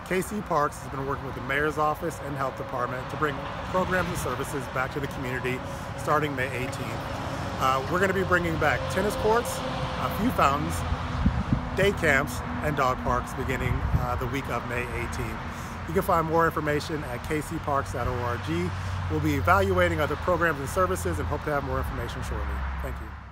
KCParks has been working with the Mayor's Office and Health Department to bring programs and services back to the community starting May 18th. We're going to be bringing back tennis courts, a few fountains, day camps, and dog parks beginning the week of May 18th. You can find more information at kcparks.org. We'll be evaluating other programs and services and hope to have more information shortly. Thank you.